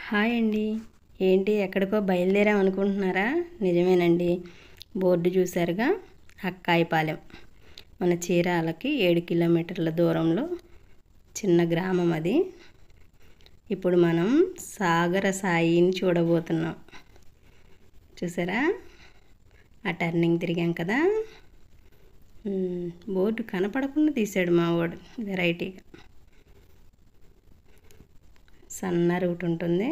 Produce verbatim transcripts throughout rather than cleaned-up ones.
Hi అండి. ఏంటి ఎక్కడికో బయలుదేరాం అనుకుంటున్నారా? నిజమేనండి. బోర్డు చూసారుగా, అక్కాయిపాలెం. మన చీరాలకి ఏడు కిలోమీటర్ల దూరంలో చిన్న గ్రామం అది. ఇప్పుడు మనం సాగర సాయిని చూడబోతున్నాం. చూసారా, ఆ టర్నింగ్ తిరిగాం కదా. బోర్డు కనపడకుండా తీసాడు మా వాడు వెరైటీగా. సన్న రూట్ ఉంటుంది,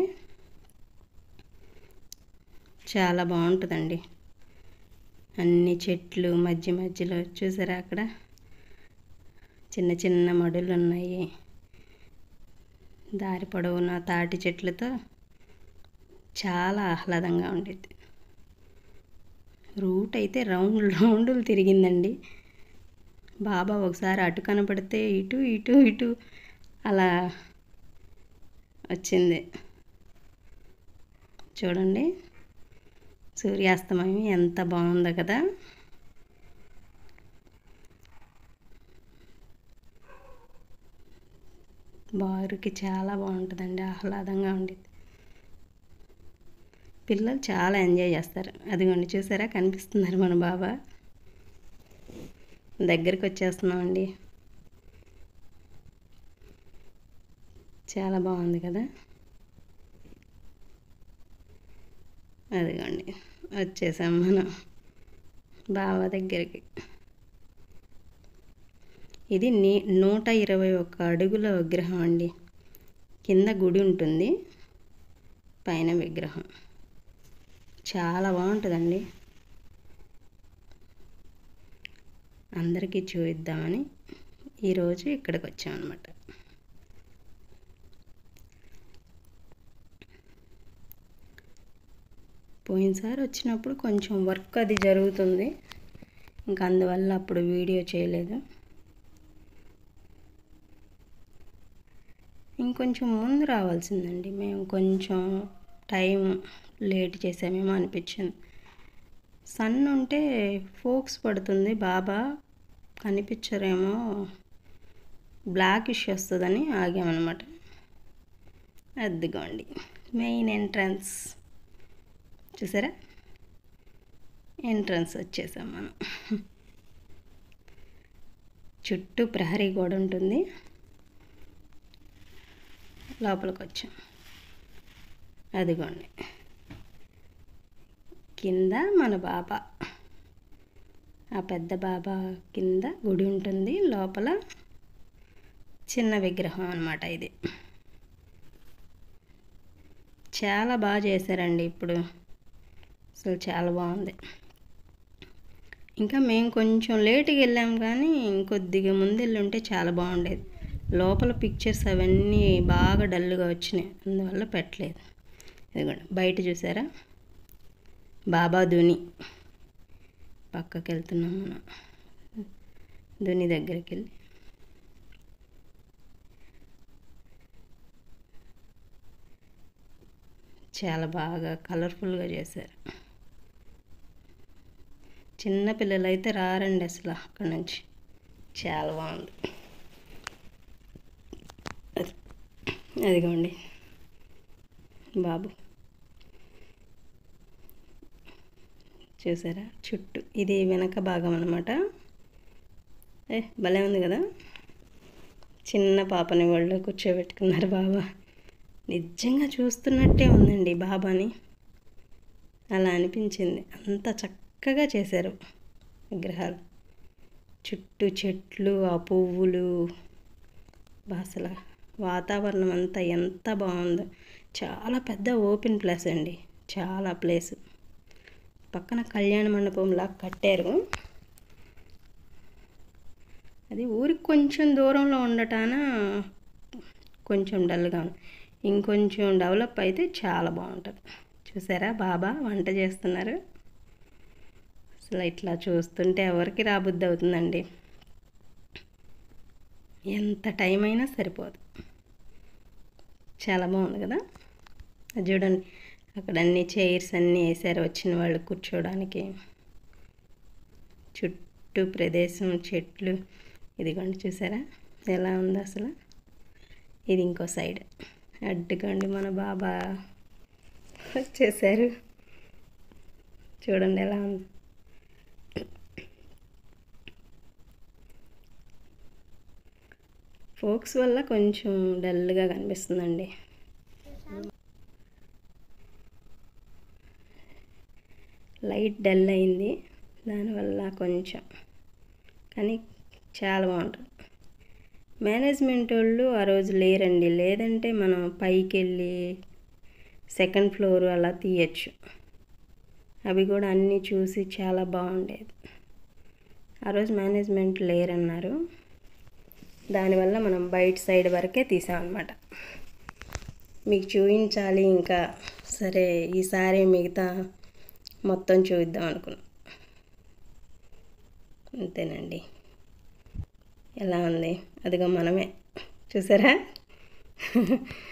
చాలా బాగుంటుందండి. అన్ని చెట్లు మధ్య మధ్యలో చూసారా, అక్కడ చిన్న చిన్న మడులు ఉన్నాయి. దారి పొడవున తాటి చెట్లతో చాలా ఆహ్లాదంగా ఉండేది. రూట్ అయితే రౌండ్ రౌండ్లు తిరిగిందండి. బాబా ఒకసారి అటు కనపడితే ఇటు ఇటు ఇటు అలా వచ్చింది. చూడండి, సూర్యాస్తమయం ఎంత బాగుందో కదా. బారుకి చాలా బాగుంటుందండి, ఆహ్లాదంగా ఉండేది. పిల్లలు చాలా ఎంజాయ్ చేస్తారు. అదిగోండి, చూసారా, కనిపిస్తున్నారు మన బాబా. దగ్గరికి వచ్చేస్తున్నామండి. చాలా బాగుంది కదా. అదిగోండి, వచ్చేసాం మనం బాబా దగ్గరికి. ఇది నీ నూట ఇరవై ఒక్క అడుగుల విగ్రహం అండి. కింద గుడి ఉంటుంది, పైన విగ్రహం. చాలా బాగుంటుందండి. అందరికీ చూపిద్దామని ఈరోజు ఇక్కడికి వచ్చామన్నమాట. పోయినసారి వచ్చినప్పుడు కొంచెం వర్క్ అది జరుగుతుంది, ఇంకా అందువల్ల అప్పుడు వీడియో చేయలేదు. ఇంకొంచెం ముందు రావాల్సిందండి, మేము కొంచెం టైం లేట్ చేసామేమో అనిపించింది. సన్ ఉంటే ఫోక్స్ పడుతుంది, బాబా కనిపించరేమో, బ్లాక్ ఇష్యూ వస్తుందని ఆగామన్నమాట. అదిగోండి మెయిన్ ఎంట్రన్స్. చూసారా, ఎంట్రన్స్ వచ్చేసాం మనం. చుట్టూ ప్రహరీ గోడ ఉంటుంది, లోపలికి వచ్చాం. అదిగోండి, కింద మన బాబా, ఆ పెద్ద బాబా కింద గుడి ఉంటుంది, లోపల చిన్న విగ్రహం అన్నమాట. ఇది చాలా బాగా చేశారండి ఇప్పుడు, అసలు చాలా బాగుంది. ఇంకా మేము కొంచెం లేట్గా వెళ్ళాం, కానీ ఇంకొద్దిగా ముందు వెళ్ళి ఉంటే చాలా బాగుండేది. లోపల పిక్చర్స్ అవన్నీ బాగా డల్గా వచ్చినాయి, అందువల్ల పెట్టలేదు. ఇదిగోండి, బయట చూసారా, బాబా ధుని. పక్కకి వెళ్తున్నాం మనం, ధుని దగ్గరికి వెళ్ళి. చాలా బాగా కలర్ఫుల్గా చేశారు. చిన్న పిల్లలు అయితే రారండి అసలు అక్కడి నుంచి. చాలా బాగుంది. అది అదిగోండి బాబు, చూసారా, చుట్టూ ఇది వెనక భాగం అన్నమాట. ఏ భలే ఉంది కదా. చిన్న పాపని వాళ్ళు కూర్చోబెట్టుకున్నారు బాబా. నిజంగా చూస్తున్నట్టే ఉందండి బాబాని, అలా అనిపించింది. అంత చక్కగా చేశారు విగ్రహాలు. చుట్టూ చెట్లు, ఆ పువ్వులు, అసలు వాతావరణం అంతా ఎంత బాగుందో. చాలా పెద్ద ఓపెన్ ప్లేస్ అండి, చాలా ప్లేస్. పక్కన కళ్యాణ మండపంలా కట్టారు. అది ఊరికి కొంచెం దూరంలో ఉండటాన కొంచెం డల్గా ఉంది. ఇంకొంచెం డెవలప్ అయితే చాలా బాగుంటుంది. చూసారా, బాబా వంట చేస్తున్నారు. అసలు ఇట్లా చూస్తుంటే ఎవరికి రాబుద్ది అవుతుందండి, ఎంత టైం అయినా సరిపోదు. చాలా బాగుంది కదా. అది చూడండి, అక్కడ అన్ని చైర్స్ అన్నీ వేసారు వచ్చిన వాళ్ళు కూర్చోడానికి. చుట్టూ ప్రదేశం చెట్లు. ఇదిగోండి, చూసారా ఎలా ఉందో అసలు. ఇది ఇంకో సైడ్, అడ్డుకోండి మన బాబా వచ్చేసారు. చూడండి ఎలా ఉంది. ఫోక్స్ వల్ల కొంచెం డల్గా కనిపిస్తుందండి. లైట్ డల్ అయింది దానివల్ల కొంచెం, కానీ చాలా బాగుంటుంది. మేనేజ్మెంట్ వాళ్ళు ఆ రోజు లేరండి, లేదంటే మనం పైకి వెళ్ళి సెకండ్ ఫ్లోర్ అలా తీయచ్చు. అవి కూడా అన్నీ చూసి చాలా బాగుండేది. ఆ రోజు మేనేజ్మెంట్ లేరన్నారు, దానివల్ల మనం బయట సైడ్ వరకే తీసామన్నమాట. మీకు చూపించాలి ఇంకా, సరే ఈసారి మిగతా మొత్తం చూద్దాం అనుకున్నాం. అంతేనండి. ఎలా ఉంది? అదిగో మనమే, చూసారా?